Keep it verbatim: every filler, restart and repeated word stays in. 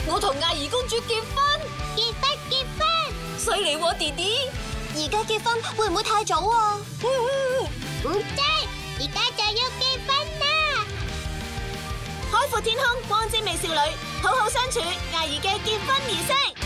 我同艾兒公主結婚， 結婚結婚， 犀利喎，弟弟！ 而家結婚會唔會太早啊？唔得，而家就要結婚啦！ 海闊天空，光之美少女，好好相處，艾兒嘅結婚儀式。